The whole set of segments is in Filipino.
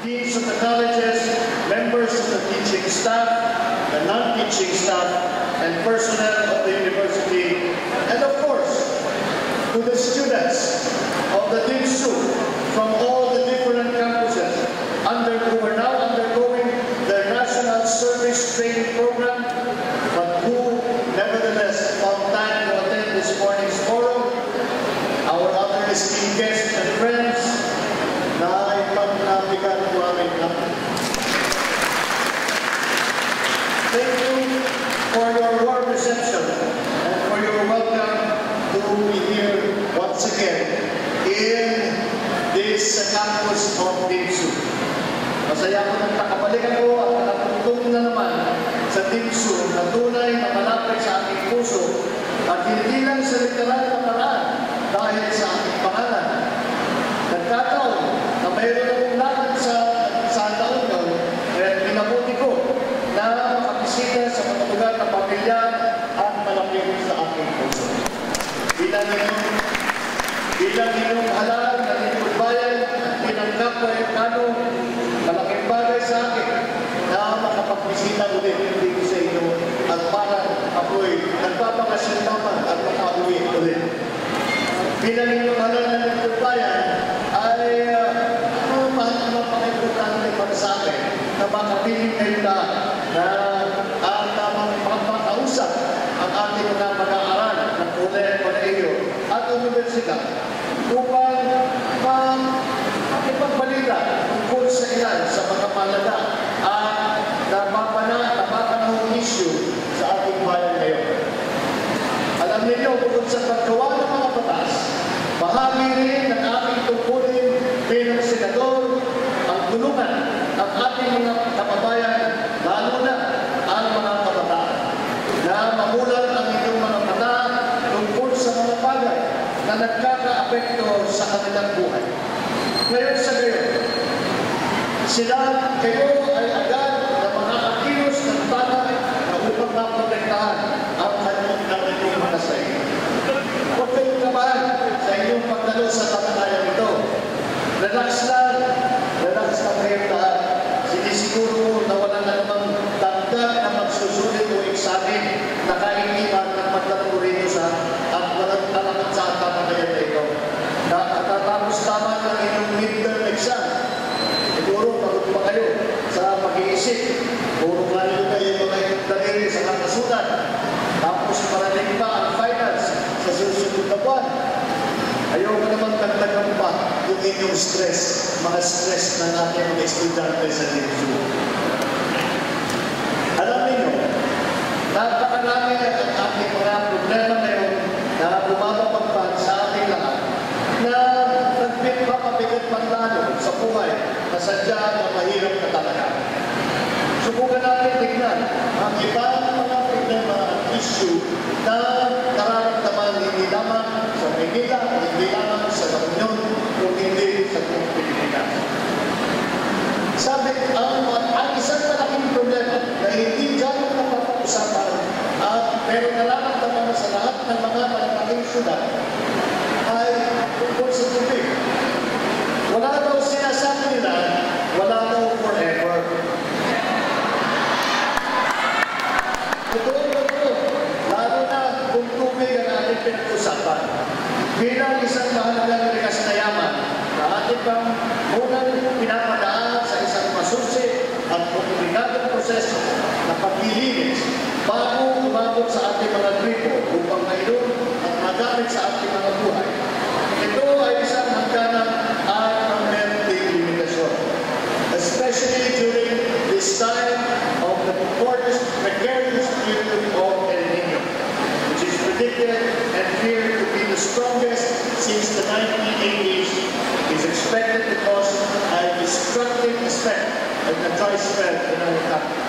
deans of the colleges, members of the teaching staff, the non-teaching staff, and personnel of the university, and of course, to the students of the DINSU from all the different campuses who are now undergoing their National Service Training Program, but who nevertheless found time to attend this morning's forum. Our other esteemed guests and friends, na ipagnabigan ko aming namin. Thank you for your warm reception and for your welcome to be here once again in this campus of DINSU. Masaya ko nang nakabalikan ko at nakatutong na naman sa DINSU na tunay na malapit sa ating puso at hindi lang sa literal na paraan dahil sa ating pangalan. Nagkataon na mayroon akong lakad sa taon yun, kaya pinabuti ko na makabisita sa mga lugar na pamilya at malapit sa ating puso. Bilang inyong halaan na inyong bayan at pinanggap ko ay kano, malaking bagay sa akin na makapagbisita ulit dito sa inyo at para ako'y nagpapakasyon naman at makauwi ulit. Bilang inyong halaan na inyong bayan ay napaka-importante para sa akin na makapiling kayo lahat na ang tamang magpakausap ang ating mga mag-aaral ng kolehiyo at universidad upang makipagbalita tungkol sa ilan sa mga malaga at napapanahong issue sa ating bayan ngayon. Alam niyo, bukod sa paggawa ng mga batas, bahagi rin ng ating tungkulin bilang senador ang tulungan ng ating mga kababayan, lalo na ang mga kabataan, na mamulat ang inyong mga mata tungkol sa mga bagay na nagkaka-apekto sa kanilang buhay. Ngayon sa gayon, kayo ay agad na mga akilos ng tama na upang maprotektahan ang kanilang mga sa inyo. Huwag kayong kabahan sa inyong pagdalo sa tatanayang ito. Relax lang kayong lahat. Sinisiguro na wala na namang dagdag na magsusulit o examen na kainipan ng pagdalo rin sa at walang talagang sa tatanayang ito. Nakatapos tama ng inyong midterm exam. Siguro, pagod pa kayo sa pag-iisip. Puro klaro kayo mga inyong daliri sa kakasunan. Tapos parating pa ang finals sa susunod na buwan. Ayaw ka naman dagdagan pa yung inyong stress, mga stress ng ating mga estudyante sa DINSU. Alam niyo, napakarami ang ating mga problema ngayon na bumababagpag sa ating lahat na nagpapabigat man lalo sa buhay na sadya na mahirap na talaga. Subukan natin tignan ang ibang mga problema at issue na nararamdaman hindi lamang sa Maynila, hindi lamang sa La Union, kung hindi sa buong Pilipinas. Sabi, ang isang malaking problema na hindi gano'ng napapag-usapan pero nararamdaman sa lahat ng mga malaking syudad ay tungkol sa tubig. Wala daw sinasabi nila, wala daw forever. Totoo ba ito? Lalo na kung tubig ang ating pinag-usapan. Bilang isang mahalagang likas na yaman na ating pang munang pinapadaan sa isang masusi at komplikadong proseso na paglilinis bago umabot sa ating mga gripo upang mayroon at magamit sa ating mga buhay. Ito ay isang hangganan at ang merong limitasyon. Especially during this time of the precarious period of El Niño, which is predicted and feared to be the strongest since the 1980s, is expected to cause a destructive effect and a dry spell in our country.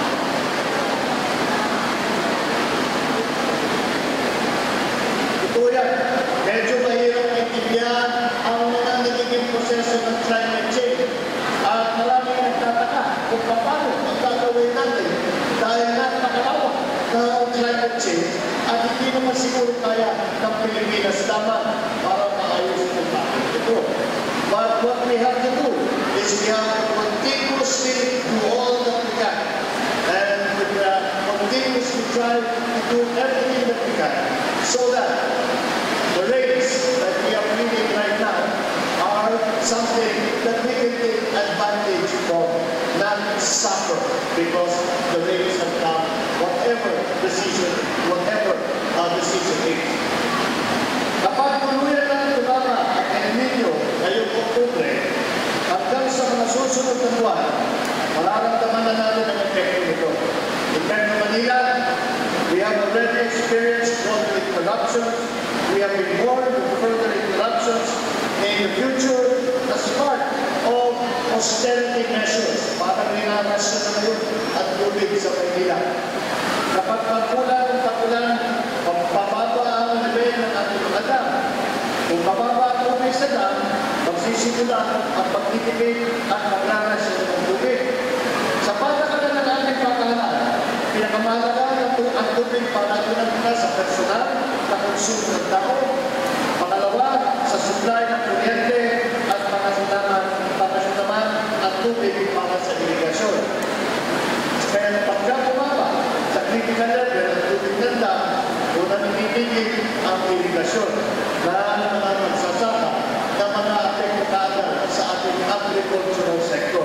Ito yan, medyo mahirap maintindihan ang mga nagiging proseso ng climate change. At maraming nagtataka kung paano ang gagawin natin dahil napakalawak na climate change at hindi naman siguro kaya ng Pilipinas lamang para maayos ang bakit ito. But what we have to do is we have to thing is to try to do everything that we can so that the rates that we are reading right now are something that we can take advantage of, not suffer because the rates have come, whatever the season is. Kapag tuluyan ng tumama ang El Nino ngayong Oktubre, hanggang sa mga susunod na buwan, mararamdaman na natin ang epekto nito. In Metro Manila, we have already experienced water interruptions. We have been warned of further interruptions in the future as part of austerity measures. Parang rinaras na ngayon at tubig sa Manila. Kapag pagkulan ng tagulan, bababa ang level ng ating mga dam. Kung bababa ang tubig sa dam, magsisimula ang pagtitipid at magraras ng tubig. Sa patakaran ng ating pakalaan, pinakamahalaga ang tubig para tunang sa personal na konsumo ng tao. Pangalawa, sa supply ng kuryente at pangasundaman at tubig para sa irigasyon. Kaya pagka bumaba sa critical level ng tubig ng dam, unang initigil ang irigasyon na mga magsasaka na mga apektado sa ating agricultural sector.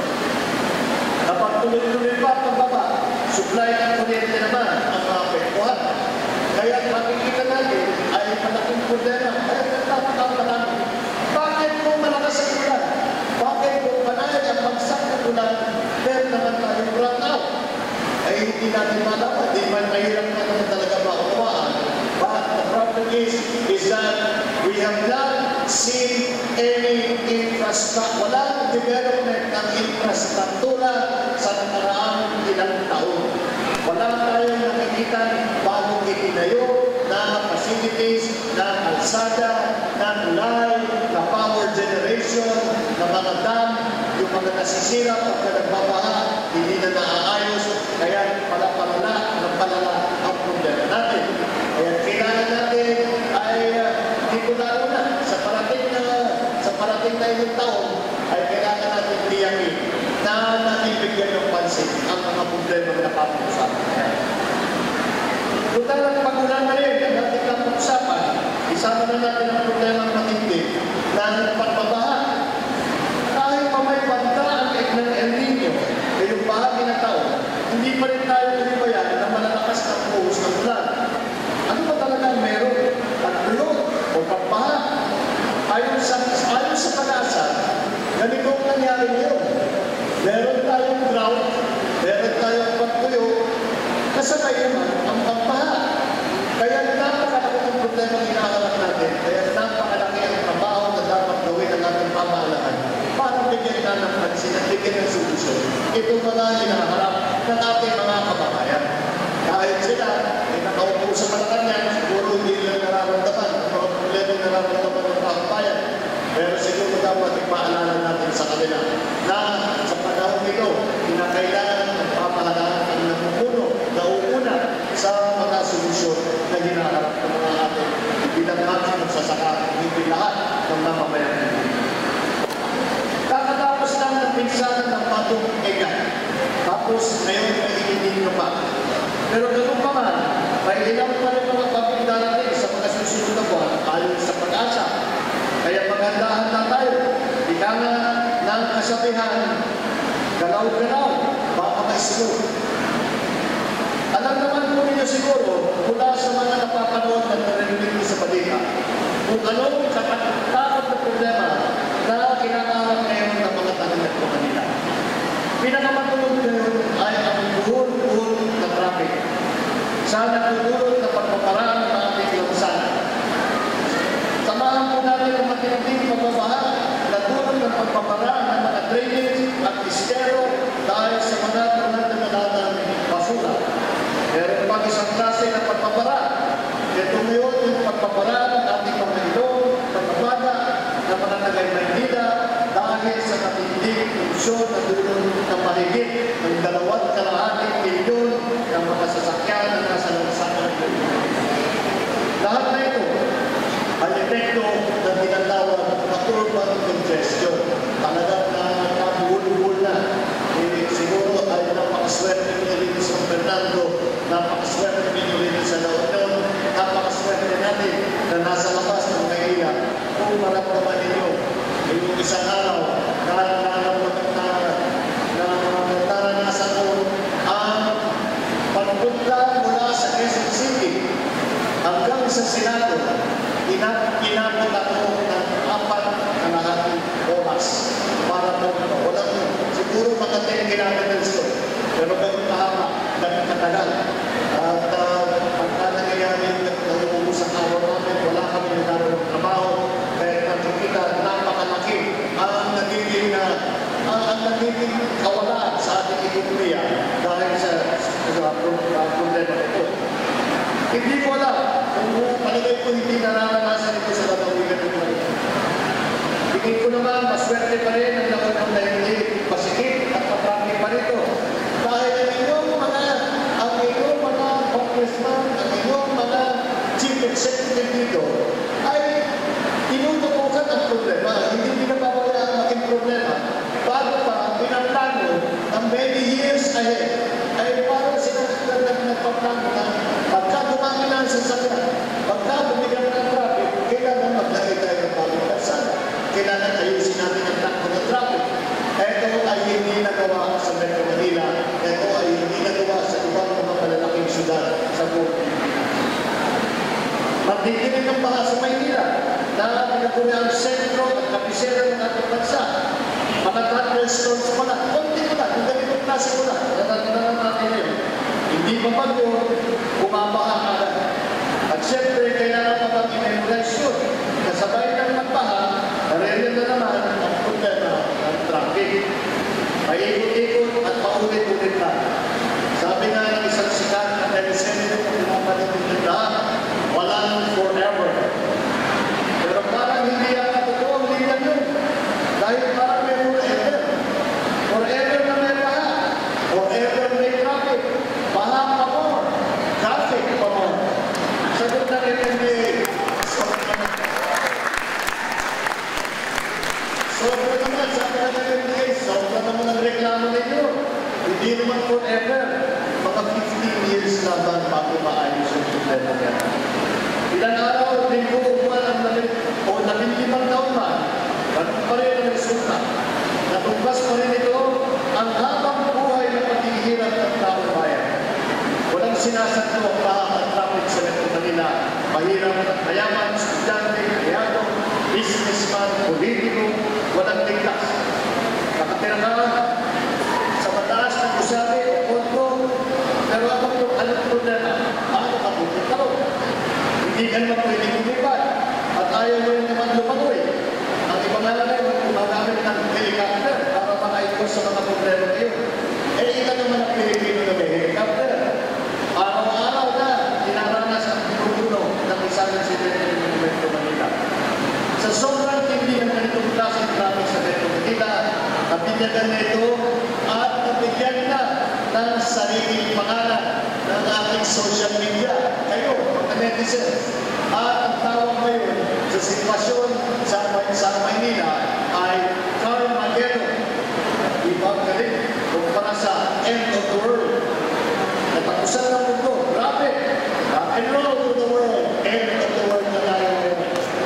Kapag tuloy-tuloy pa ang pagbaba, supply ng kuryente naman ang maapektuhan. Kaya makikita natin ay malaking problema. Kaya nagtataka-talaki. Bakit po malakas ang ulan? Bakit po panay ang bagsak ng ulan? Pero naman tayong run out. Ay hindi natin malaman. Di man mahirap na naman talaga makukuhaan. But the problem is that we have not seen any infrastructure. Walang development ng infrastruktura sa nakaraang ilang taon. Wala tayong nakikita bagong itinayo na facilities, na kalsada, na tulay, na power generation, na mga dam, yung mga nasisira pagka nagbabaha, hindi na naaayos, kaya palala ang problema natin. Kaya kailangan natin ay lalo na sa parating na ilang taon ay kailangan natin tiyakin na natin bigyan ng pansin ang mga problema na napapag-usapan. Total ng pagulan na rin ang ating napag-usapan, isama na natin ang problema ng matindi na nagpagbabaha. Kahit pa may banta ang ng El Nino ngayong bahagi ng taon, hindi pa rin tayo tulibayan ng malalakas na puhos ng ulan. Ano ba talagang meron? Pagulog o pagbaha? Ayon sa pag-asa, ganito ang nangyari ngayon. Meron tayong drought, meron tayong pagtuyo, kasabay naman ang pagbaha. Kaya napakalaki ng problema ang hinaharap natin. Kaya napakalaki ang trabaho na dapat gawin ng ating pamahalaan para bigyan na ng pansin at bigyan ng solusyon. Ito mga hinaharap ng ating mga kababayan. Kahit sila ay nakaupo sa Malacanang, siguro hindi nila nararamdaman ang mga problema na nararamdaman ng kababayan. Pero siguro dapat ipaalala natin sa kanila na sa panahon ito, kinakailangan ng pamahalaan ang namumuno na uuna sa mga solusyon na hinaharap ng mga ating bilang natin magsasaka hindi lahat ng mamamayan. Kakatapos lang ng pinsanan ng patong egan. Tapos ngayon ay hindi pa. Pero ganun pa man, may ilang pa rin mga pagpinda natin sa mga susunod na buwan ayon sa pag-asa. Kaya maghandahan na tayo. Ika nga ng kasabihan, galaw-galaw, baka may sunod. Alam naman po ninyo siguro, mula sa mga napapanood at narinig sa balita, kung anong takot na problema na kinakaharap ngayon ng mga taga-Metro Manila. Pinakamatulog ngayon ay ang buhol-buhol na traffic. Sana tutulog na pagpaparaan ng ating lansana. Samahan po natin ang matinding pagbabaha na tulong ng pagpaparaan ng mga drainage at istero dahil sa mga tunad-tunadang basura. Meron pang isang klase ng pagpaparaan. Ito ngayon yung pagpaparaan ng ating mga ilong, pagpapala ng mga Tagay-Maynila dahil sa matinding funksyon na tulong ng mahigit ng 2.5 milyon ng mga sasakyan na nasa lansangan ng lahat na ito ang epekto ng tinatawag na urban congestion. Talagang nabuhul-buhul na. Siguro ay napakaswerte ni San Fernando na kilometers ko. Pero ganun kahaba, ganun katagal. At pagka nangyayari nauubos ang araw namin, wala kami nagkaroon ng trabaho. Kaya nakikita, napakalaki ang nagiging kawalan sa ating ekonomiya dahil sa problema ito. Hindi ko alam kung palagay ko hindi nararanasan ito sa lalawigan ng Mariano. Tingin ko naman, maswerte pa rin ang lawan ng hindi pasikip at patrami pa rito. Dahil ang inyong mga congressman, ang inyong mga chief executive dito ay tinututukan ang problema. Hindi pinapawala ang aking problema. Bago pa, pinaplano ng many years ahead ay parang sila nagpaplano na pagka dumami na ang sasakyan, pagka bumigyan ng traffic, kailangan maglagay tayo ng bagong kalsada. Kailangan ayusin natin ang takbo ng traffic. Ito ay hindi nagawa sa Metro Manila. Ito ay hindi nagawa sa ibang mga malalaking syudad sa buong Pilipinas. Magdikinig ng baha sa Maynila na pinaguna ang sentro at kapisera ng ating bansa. Mga thunderstorms pa lang. Kunti ko lang. Yung ganitong klase ko lang. Natatanan natin ngayon. Hindi pa bagyo, bumabaha agad. At siyempre, kailangan pa bang i-memorize yun. Kasabay ng magbaha, naririyan na naman ang problema ng traffic. Paikot-ikot at paulit-ulit lang. Sabi nga ng isang sikat na telesenator na pinapanood ng lahat, walang forever. Pero parang hindi ang totoo ang linya yun. Dahil parang may forever. Forever na may baha. Forever may traffic. Baha pa more. Traffic pa more. Sagot na rin NBA. Sobra naman, sabi na ng NBA, sobra naman ang reklamo ninyo. Hindi naman forever. Mga 15 years naman bago maayos yung problema niya. Ilan araw, linggo o buwan ang 15 taon man, ganun pa rin ang resulta. Natumbas pa rin ito ang habang buhay ng paghihirap ng taong bayan. Walang sinasadlo ang lahat ng traffic sa Metro Manila. Mahirap at mayaman, estudyante, kriado, businessman, politiko, walang ligtas. Nakatira ka sa mataas na kusabi o konto, pero anong problema? Paano ka pupunta ko? Hindi ka naman pwedeng lumipad at ayaw mo rin naman lumagoy. Ang ibang alamay, gumagamit ng helicopter para makaikot sa mga problema ngayon. Eh, ika naman ang Pilipino na may helicopter. Araw-araw na, dinaranas ang pinupuno ng isang insidente ng Metro Manila. Sa sobrang hindi ng ganitong klaseng traffic sa Metro Manila, nabigyan na ito at nabigyan na ng sariling pangalan ng ating social media. Kayo, mga netizens. At ang tawag ngayon sa sitwasyon sa Maynila ay Carmageddon. Ibang galing kumpara sa end of the world. Natapusan ng mundo. Grabe! Rock and roll to the world. End of the world na tayo ngayon.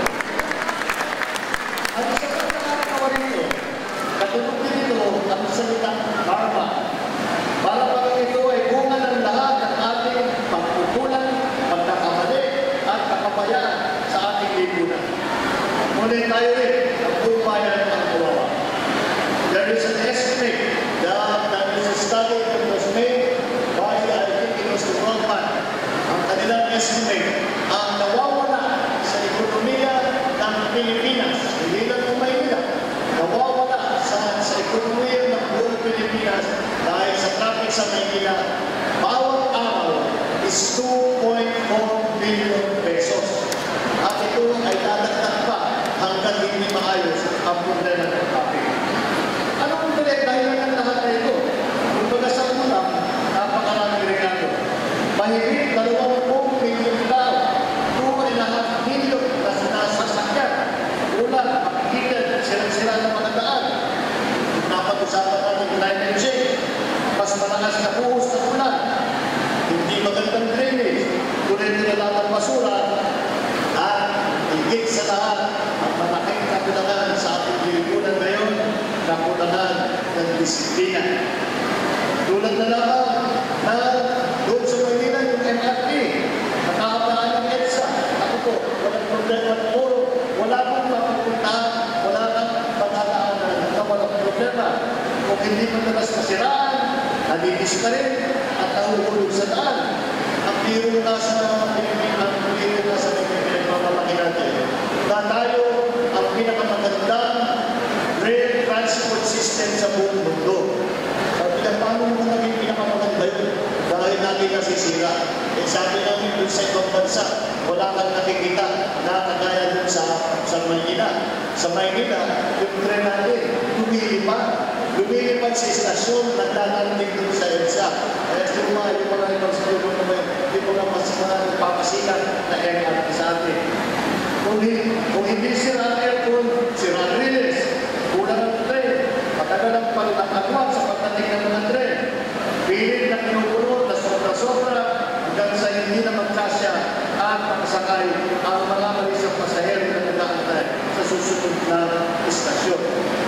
At sa pagkakatawa rito, katulog din ito ang salitang karma. Para pag ito ay bunga ng lahat ng ating pagpupulan, pagkakamali, at kakabayaan sa ating lipunan. Ngunit tayo rin, ang buong bayan ang kawawa. There is an estimate that is a study that was made by, I think it was the Bongbong. Ang kanilang estimate, ang nawawala sa ekonomiya ng Pilipinas, hindi lang ng Maynila, nawawala sa ekonomiya ng buong Pilipinas dahil sa traffic sa Maynila, bawat araw is 2.4 billion pesos. At ito ay dadagdag pa hanggang hindi maayos ang problema ng traffic. Anong dahilan ng lahat na ito? Kung baga sa ulang, napakaraming regalo. Mahigit 20 milyon tao, 2.5 milyon na sinasasakyan. Ulan, makikita, sila ng mga daan. Napag-usapan natin climate change. Mas malakas na buhos ng ulan. Hindi magandang drainage. Kunin nila lahat ng basura. At higit sa lahat, ang malaking kakulangan sa ating lipunan ngayon, kakulangan ng disiplina. Tulad na lamang na doon sa Manila yung MRT, nakakataan ng EDSA. Ako po, walang problema ng puro. Wala pong mapupuntahan, wala nang pagkakaanan na walang problema. kung hindi madalas masiraan, nalinis ka rin, at nahuhulog sa daan. Ang biro na sa pinagmamalaki natin, na tayo ang pinakamagandang rail transport system sa buong mundo. Sabi na, paano mo naging pinakamaganda yun? Dahil natin nasisira. Sabi namin dun sa ibang bansa, wala kang nakikita na kagaya dun sa Maynila. Sa Maynila, yung tren natin, lumilipad sa istasyon, nagdadating dun sa EDSA. Kaya yung mga ibang siguro naman, hindi mo lang mas papasilan na MRT sa atin. Kung hindi sira ang aircon, sira ang riles, kulang ang tren, matagal ang pagkakagwat sa pagdating ng mga tren. Pilit na pinupuno na sobra-sobra hanggang sa hindi na magkasya at makasakay ang mga malisang pasahero na nag-aantay sa susunod na istasyon.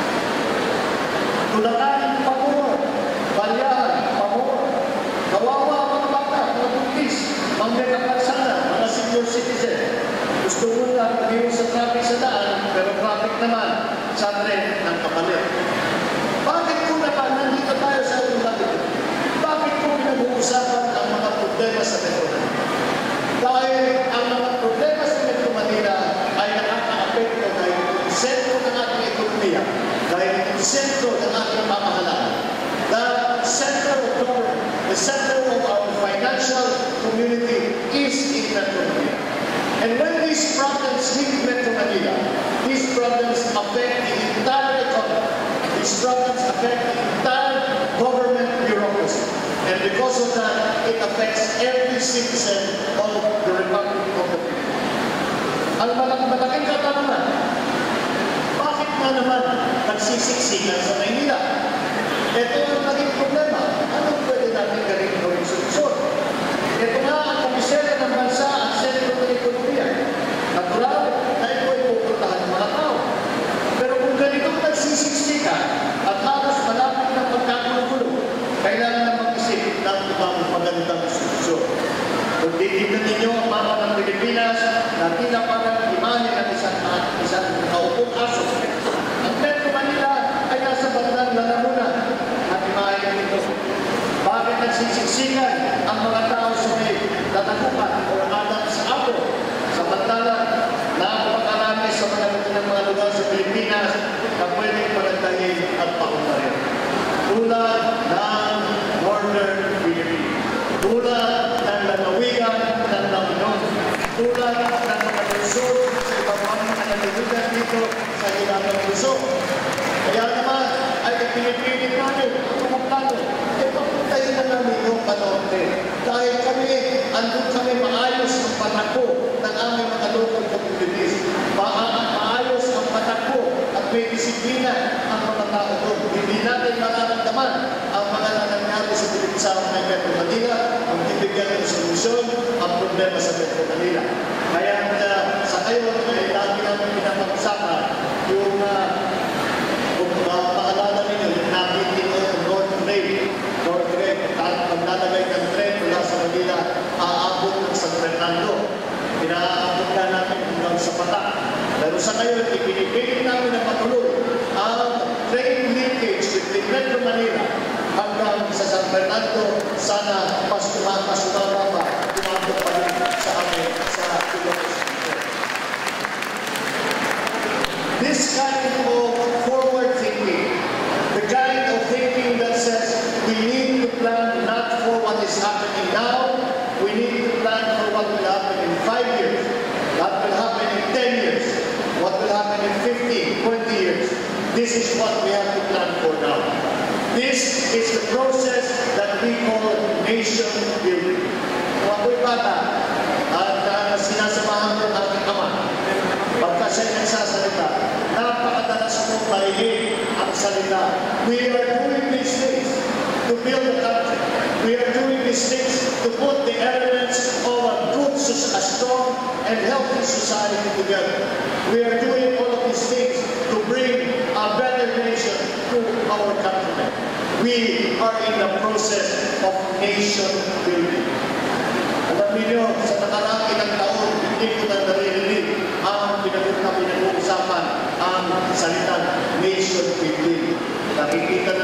Tulakan, pamor, balyahan, pamor, kawawa mga bata, mga buntis, mga kapalsana, mga senior citizen. Gusto mo na magiging sa traffic sa daan, pero traffic naman sa tren ng kapalit. Bakit po naman nandito tayo sa ating bakit? Bakit po pinag-uusapan ang mga problema sa Metro Manila? Dahil ang mga problema sa Metro Manila ay nakaka-apekto dahil yung sentro ng ating ekonomiya, dahil yung sentro ng ating pamahalaan. The center of our financial community is in Metro Manila. And when these problems hit Metro Manila, these problems affect the entire economy. These problems affect the entire government bureaucracy. And because of that, it affects every citizen of the Republic of the Philippines. Ang malaking katanungan, bakit na naman nagsisiksikan sa Maynila? Ito ang naging problema. Anong pwede natin gawing solusyon? Ito nga ang komisyona ng bansa at sentro ng ekonomiya. Natural na ito ay pupuntahan ng mga tao. Pero kung ganitong nagsisiksikan at halos malapit ng pagkagulo-gulo, kailangan na mag-isip ng ibang magandang solusyon. Kung titignan ninyo ang mapa ng Pilipinas na tila parang imahe ng isang kaupong aso, ang Metro Manila ay nasa bandang lalamunan at imahe nito. Bakit nagsisiksikan ang mga tao sa may tatakupan o anak sa apo? Samantalang napakarami sa mga lugar sa Pilipinas na pwedeng pagandahin at pakundahin. Tulad ng Northern Philippines, tulad ng lalawigan ng Lagnon, tulad ng mga Luzon sa ibang mga lalawigan dito sa Hilagang Luzon. Kaya naman ay pinipilit namin ang mga plano. Papuntahin na namin yung Panorte. Dahil andun kami maayos ang patakbo ng aming mga local communities. Maayos ang patakbo at may disiplina ang mga tao doon. Hindi natin mararamdaman ang mga nangyari sa Metro Manila ang bibigyan ng solusyon ang problema sa Metro Manila. Kaya sa kayo, lagi namin pinapag-usapan yung paalala ninyo, yung nakitin ko yung North Rail, paglalagay ng tren mula sa Manila, aabot ng San Fernando. Pinaabot na natin hanggang sa Patak. Pero sa ngayon, ipinipili namin na patuloy ang train linkage between Metro Manila hanggang sa San Fernando. Sana mas tumama pa, tumabot pa rin sa amin, sa Pilipinas. This kind of forward thinking, the kind of thinking that says we need to plan not for what is happening now, we need to plan for what will happen in 5 years, what will happen in 10 years, what will happen in 15, 20 years. This is what we have to plan for now. This is the process that we call nation building. Kung ako'y bata at sinasamahan ko ng aking ama, pagka siya'y nagsasalita, napakadalas mo marinig ang salita. We are doing these things to build a country. We are doing these things to put the elements of a good, a strong and healthy society together. We are doing all of these things to bring a better nation to our countrymen. We are in the process of nation building. Alam niyo, sa nakaraang ilang taon, hindi ko na naririnig ang pinag-uusapan ang salitang nation building. Nakikita na lang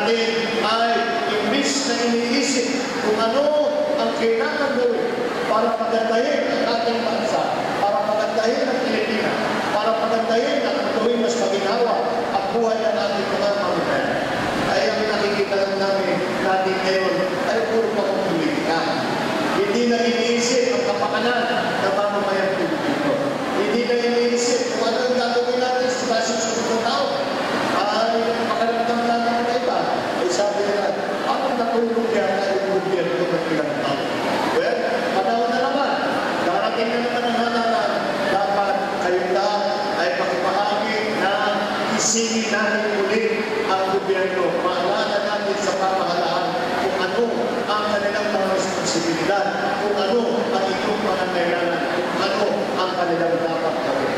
natin ay imbis na iniisip kung ano ang kailangan gawin para pagandahin ang ating bansa, para pagandahin ang Pilipinas, para pagandahin at gawin mas maginhawa ang buhay ng ating mga mamamayan. Ay ang nakikita lang natin ngayon ay puro pang-politika. Hindi na iniisip ang kapakanan ng mamamayan Pilipino. Hindi na iniisip kung ano ang gagawin natin sa susunod na taon. Ay makaramdam natin ng iba. Ay sabi nila, ang natulog yata yung gobyerno ng ilang taon. Well, panahon na naman. Darating na naman ang hanalan. Dapat kayong lahat ay makipahagi na isingin natin ulit ang gobyerno. Maalala natin sa pamahalaan kung ano ang kanilang mga responsibilidad, kung ano ang inyong pangangailangan, kung ano ang kanilang dapat gawin.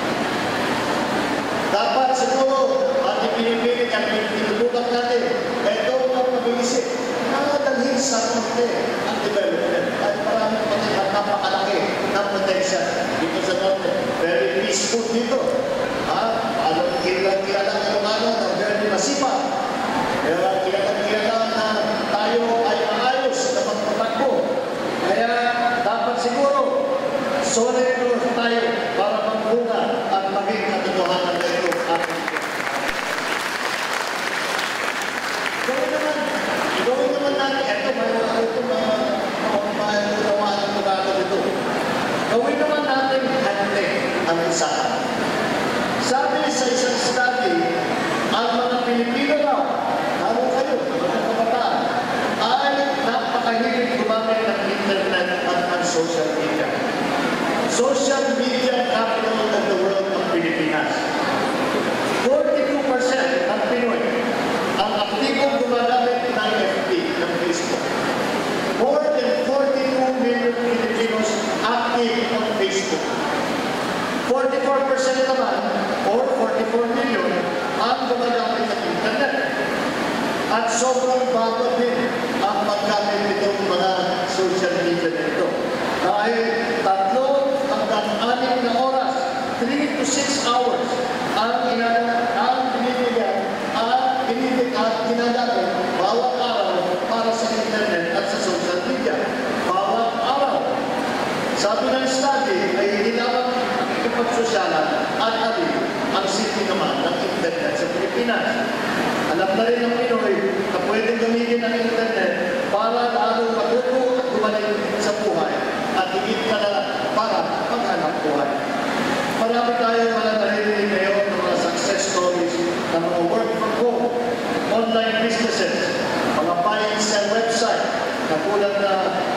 Dapat siguro ating pinipilit at pinutulak natin ito ang pag-iisip na dalhin sa norte ang development at maraming at napakalaki ng potential dito sa norte. Very peaceful dito. Alam kilala yung ano na very masipag. Kaya kilala na tayo ay maayos na magpatakbo. Kaya dapat siguro solid tayo para magbunga at maging katotohanan na ito ating gawin naman natin, gawin naman natin hante ang usapan. Sabi sa isang study, ang mga Pilipino na, lalo kayo, mga kabataan, ay napakahilig gumamit ng internet at ng social media. Social media capital of the world ng Pilipinas. 42% ng Pinoy ang aktibong gumagamit ng FB, ng Facebook. More than 42 million Filipinos active on Facebook. 44% naman, or 44 million, ang gumagamit ng internet. At sobrang bago din ang paggamit nitong mga social media nito. Dahil 3 hanggang 6 na oras, 3 to 6 hours, ang binibigyan at ginagamit bawat araw para sa internet at sa social media. Bawat araw. Sabi ng study ay hindi lamang ikipagsosyalan at alin ang city naman ng internet sa Pilipinas. Alam na rin ng Pinoy na pwedeng gamitin ang internet para lalo matuto at gumaling sa buhay at higit ka na para maghanap buhay. Marami tayong mga naririnig ngayon ng mga success stories ng mga work from home, online businesses, mga buy and sell website, katulad na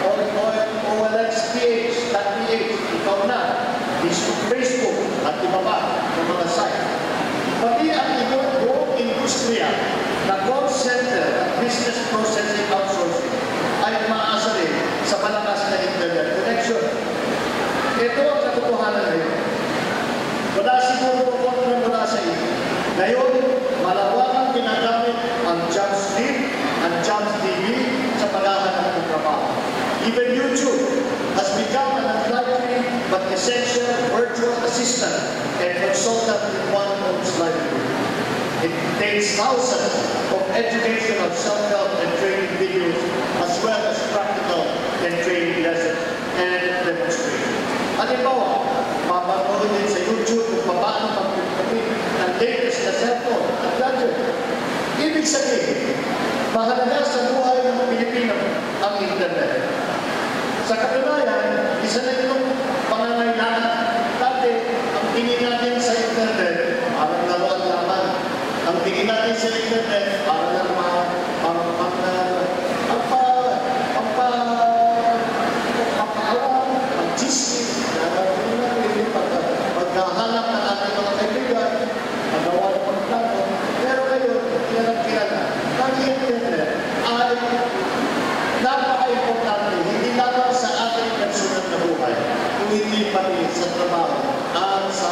OLXPH.ph, ikaw na, Facebook, at iba pa ng mga site. Pati ang buong industriya na call center at business processing outsourcing ay maasa rin sa malakas na internet connection. Ito ang katotohanan ngayon. Wala siguro na mula sa iyo. Ngayon, malawakang ginagamit ang Jobs Lead, ang Jobs TV sa paghahanap ng trabaho. Even YouTube has become an unlikely but essential virtual assistant and consultant in one's livelihood. It contains thousands of educational self-help and training videos as well as practical and training lessons and demonstrations. Halimbawa, mapapanood din sa YouTube kung paano magpapagpapit ng latest na cellphone at gadget. Ibig sabihin, mahalaga sa buhay ng mga Pilipino ang internet. Sa katunayan, isa na itong pangangailangan. Dati, ang tingin natin sa internet, parang laruan lamang. Ang tingin natin sa internet, parang naman, pagkahanap ng ating mga kaibigan, magawa ng pagplano, pero ngayon, kilala, ang internet ay napaka-importante, hindi lamang sa ating personal na buhay, kung hindi pati sa trabaho at sa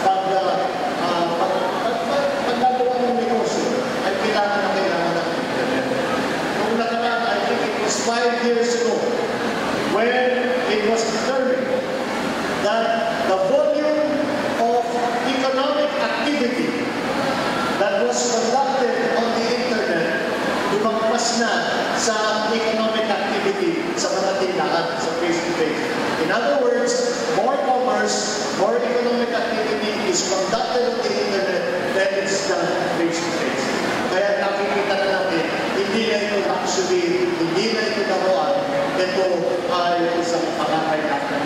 paggagawa ng negosyo, ay kailangan ng internet. Kung nakaraan, I think it was 5 years ago, when it was determined that the volume of economic activity that was conducted on the internet focus na sa economic activity sa mga tindahan sa face-to-face. In other words, more commerce, more economic activity is conducted on the internet than it's done face-to-face. Kaya nakikita na natin, hindi na ito luxury, hindi na ito naroon, ito ay isang pangangailangan.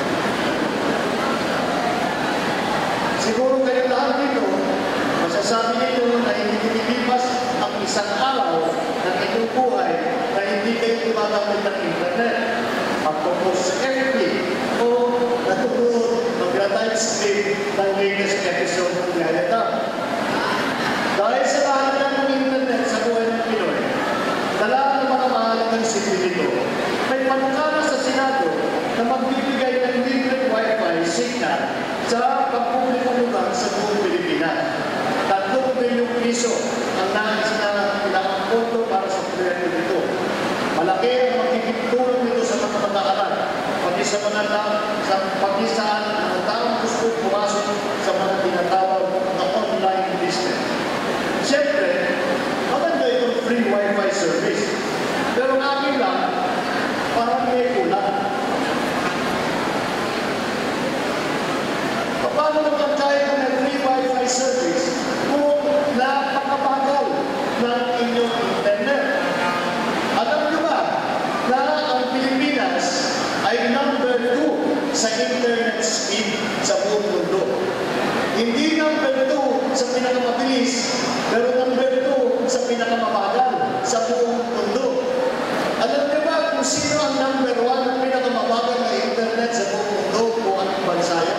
Siguro kayo lahat dito, masasabi nito na hindi nilipas ang isang araw ng inyong buhay na hindi kayo gumagamit ng internet. Pag-post sa FB o natutunan mag-live stream ng latest episode ng Mariano. Dahil sa lahat ng internet sa buhay ng Pinoy, dala ng mga mahalagang silbi nito, may panukala sa Senado na magbibigay ng libre Wi-Fi signal sa pampublikong lugar sa buong Pilipinas. 3 bilyong piso ang nais na ilang pondo para sa proyekto nito. Malaki ang makikitulong nito sa mga mag-aaral, pati sa mga pag-isaan ng taong gusto pumasok sa mga tinatawag na online business. Siyempre, maganda itong free Wi-Fi service. Pero akin lang, parang may kulang. Paano naman tayo ng free Wi-Fi service kung napakabagal ng inyong internet? Alam nyo ba na ang Pilipinas ay number 2 sa internet speed sa buong mundo? Hindi number 2 sa pinakamabilis, pero number 2 sa pinakamabagal sa buong mundo. Alam nyo ba kung sino ang number 1 na pinakamabagal na internet sa buong mundo kung anong bansa yan?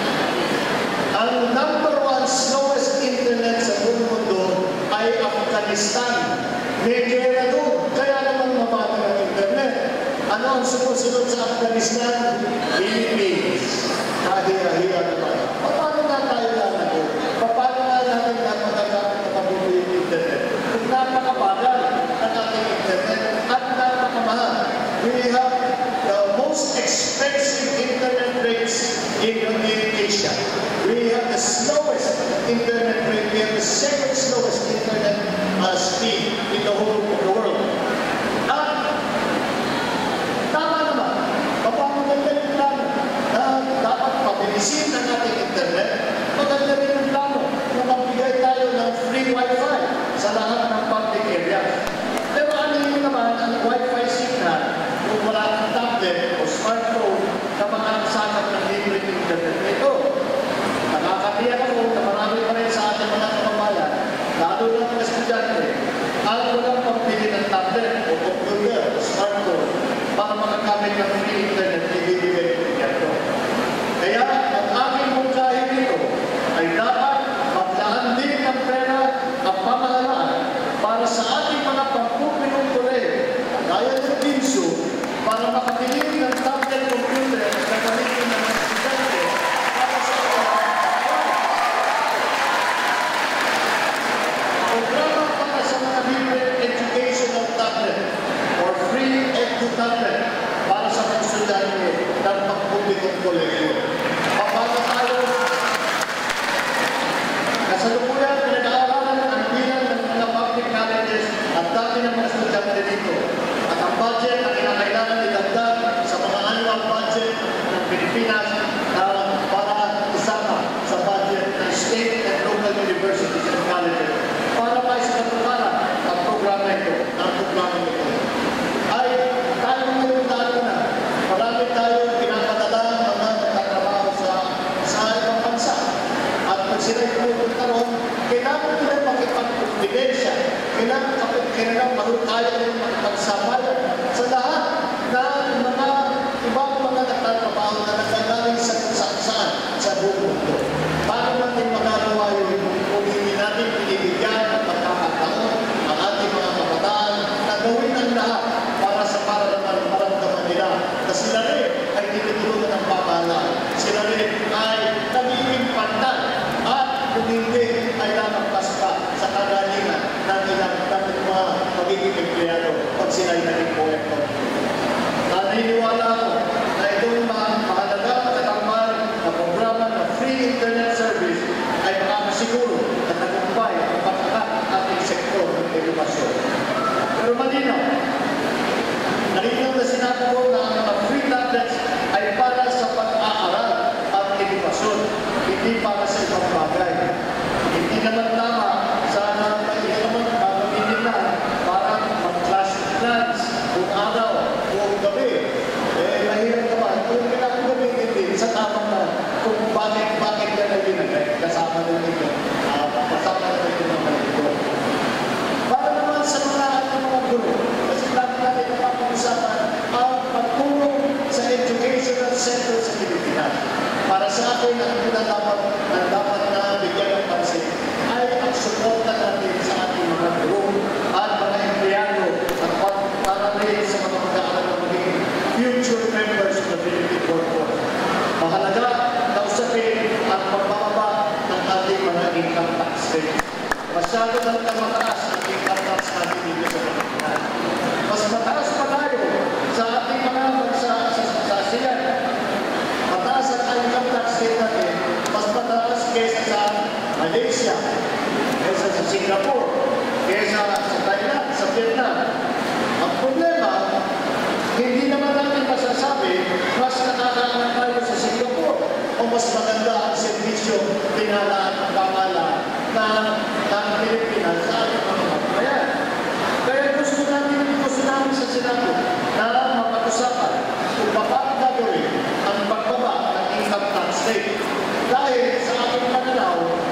Ang number 1 slowest internet sa buong mundo ay Afghanistan. May gera doon, kaya naman mabagal ang internet. Ano ang sumusunod sa Afghanistan? Philippines. Kahira-hira naman. Paano nga tayo lalago? Paano nga natin napagagamit na mabuti yung internet? Kung napakabagal ang ating internet at napakamahal. We have the most expensive internet rates in Asia. We have the slowest internet rate. We have the second slowest internet speed in the whole of the world. At tama naman, papamaganda yung plano na dapat pabilisin ng ating internet. Maganda rin yung plano na magbigay tayo ng free Wi-Fi sa lahat ng public areas. Pero ano yun naman ang Wi-Fi signal kung wala kang tablet o smartphone na mga sakap ng libre internet nito? Nakakatiyak ako na marami pa rin sa ating mga kababayan, lalo na mga estudyante, ang walang pambili ng tablet o computer o smartphone para makagamit ng free internet na ibibigay ng gobyerno. Kaya ang aking mungkahin dito ay dapat maglaan din ng pera ang pamahalaan para sa ating mga pampublikong kolehiyo, gaya ng PINSU, para makabili ng tablet computer na gamitin ng mga estudyante para sa programa para sa mga libre educational tablet or free edu-tablet para sa mga estudyante ng pampublikong kolehiyo. Paano tayo? Kasalukuyan, pinag-aaralan ang bilang ng mga public colleges at dami ng mga estudyante dito. At ang budget na kinakailangan idagdag sa mga annual budget ng Pilipinas para isama sa budget ng state and local universities and colleges. Para pa sa katulad ang programa ito, ay tayo ngayon lalo na marami tayong pinapadala mga nagtatrabaho sa ibang bansa. At pag sila'y pupunta ron, kailangan nila makipag-confidensya. Kailangan marunong tayo rin makipagsabayan sa lahat na mga ibang mga nagtatrabaho na nagagaling sa saan sa buong mundo. Paano natin magagawa yun kung hindi natin pinibigyan at pagkakataon ang ating mga kabataan na gawin ang lahat para naman maramdaman nila na sila rin ay tinutulungan ng pamahalaan. Sila rin ay nagiging pandan at kung hindi ay lamagpas pa sa kagalingan ng ilang mga magiging empleyado pag sila ay naging proyekto. Naniniwala ako na itong mahalaga katammal na programa ng free internet service ay makakasiguro na tagumpay ang pagkakat ating sektor ng edukasyon. Pero mali dapat na bigyan ng pansin ay ang suporta natin sa ating mga guru at mga empleyado at para rin sa mga mag-aaral na maging future members of the Philippine workforce. Mahalaga na usapin at pagbababa ng ating mga income tax rate. Masyado na mataas ang income tax natin dito sa Pilipinas. Mas mataas pa tayo sa ating mga bansa sa ASEAN. Mataas ang income tax rate natin, mas mataas kaysa sa Malaysia, kaysa sa Singapore, kaysa sa Thailand, sa Vietnam. Ang problema, hindi naman natin masasabi mas nakakaangat tayo sa Singapore o mas maganda ang servisyo tinalaan ng pamahalaan ng Pilipinas sa ating mga mamamayan. Kaya gusto namin sa Senado na mapag-usapan kung paano gagawin ang pagbaba ng income tax rate. Dahil sa ating pananaw,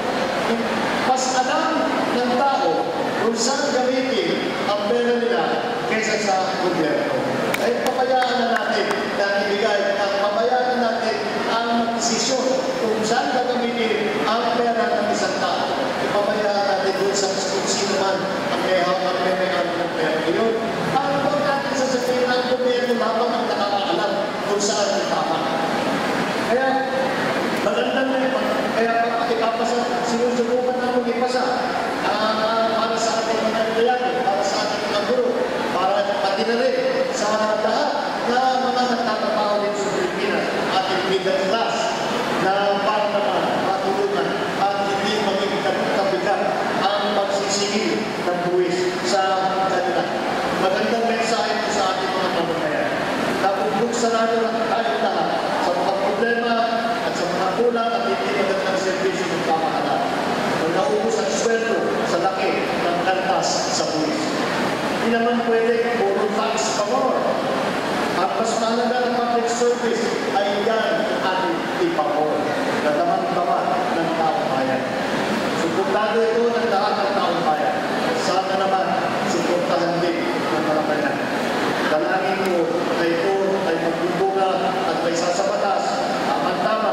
mas alam ng tao kung saan gamitin ang pera nila kaysa sa gobyerno. Ay pabayaan na natin na ibigay at pabayaan natin ang magdesisyon kung saan gagamitin ang pera ng isang tao. Pabayaan natin doon sa kung sino man ang may-ari ng pera yun. Ang huwag natin sasabihin ng gobyerno lamang ang nakakaalam kung saan ang tama. Kaya magandang na yun. Kaya ipapasa, sinusubukan na mong ipasa para sa ating mga empleyado, para sa ating mga guru, para pati na rin sa lahat na mga nagtatrabaho din sa Pilipinas, ating middle class, na para naman matulungan at hindi maging kabigat ang pagsisingil ng buwis sa kanila. Magandang mensahe po sa ating mga mamamayan. Nabugbuksan natin ang tayo lahat sa mga problema at sa mga kulang at hindi magandang servisyo ng pamahalaan. Kung naubos ang sweldo sa laki ng kantas sa buwis. Hindi naman pwede puro tax pa more. Ang mas mahalaga ng public service ay yan ating ipamor na naman-taman ng taong bayan. Suportado ito ng lahat ng taong bayan. Sana naman suportahan din ng maramayan. Dalangin ko na ito ay magbubunga at may sasabatas ang tama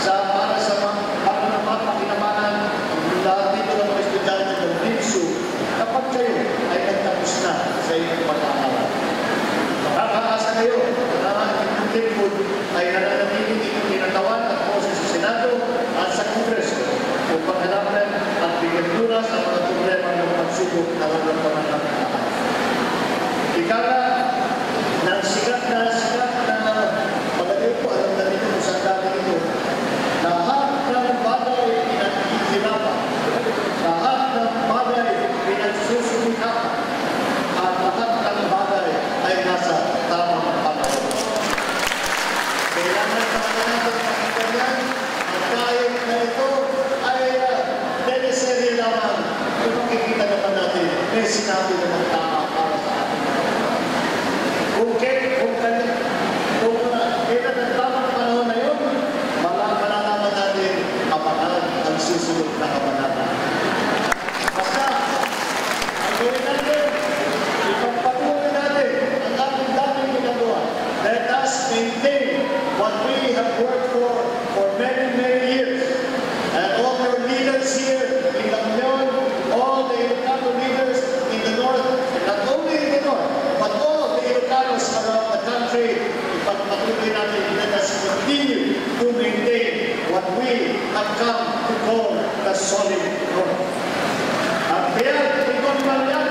para naman pakinamanan ng lahat dito ng mga estudyante ng Rinsu kapag kayo ay nagtapos na sa inyong pag-aaral. Makakaasa kayo na ang inyong lingkod ay nananatiling inyong tinatawan at boses sa Senado at sa Kongreso upang hanapan at bigyan lunas sa mga problema ng pagsubok na nararamdaman ng tao. Ikala ng sikat na palagay po, alam na rin kung saan dati ito, lahat ng bagay pinag-ikinapan, lahat ng bagay pinagsusulitan, at lahat ng bagay ay nasa tamang panahon. Kailangan talaga natin pakinggan yan, at kahit na ito ay teleserye lamang, kung makikita naman natin, may sinabi naman tama para sa atin. Kung kailan ang tamang panahon na yun, malalaman natin abangan ang susunod na kabanata. Basta, ang gawin natin, ipagpatuloy natin ang ating daming ginagawa. Let us maintain what we have worked for many, many years. And all your leaders here in the Union, all the Ilocano leaders in the North, and not only in the North, but all the Ilocanos around the country, ipagpatuloy natin, let us continue to maintain what we have come to call the solid North. At kaya, ito ni Mariano,